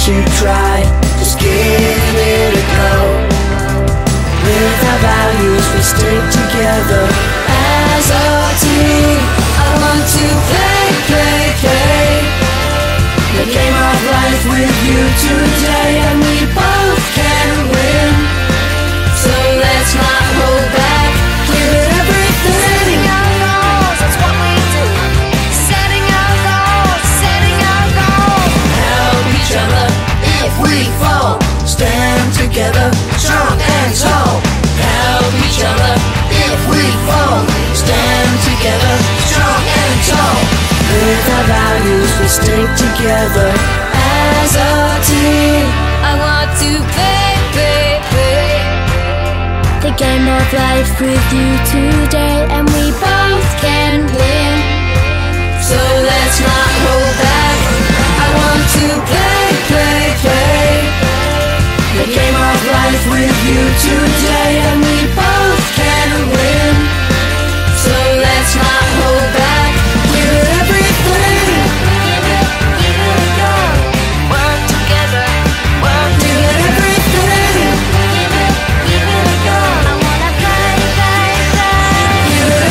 you try, just give it a go. With our values we stick together as a team. I want to play, play, play the game of life with you today, and we both can win. So let's not hold back, give it everything. Setting our goals, that's what we do. Setting our goals, setting our goals. Help each other if we fall, stand together, strong and tall. Help each other if we fall, stand together, strong and tall. With our values we stick together as a team. I want to play, play, play the game of life with you today, and we both can win. So let's not hold back, I want to play, play, play the game of life with you today, and we both can win. So let's not hold back, give it everything. Give it a go. Work together, work Give it everything. give it a go. I wanna play, play, play. Give it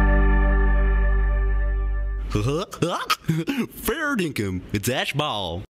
everything. Fair dinkum, it's Ash Ball.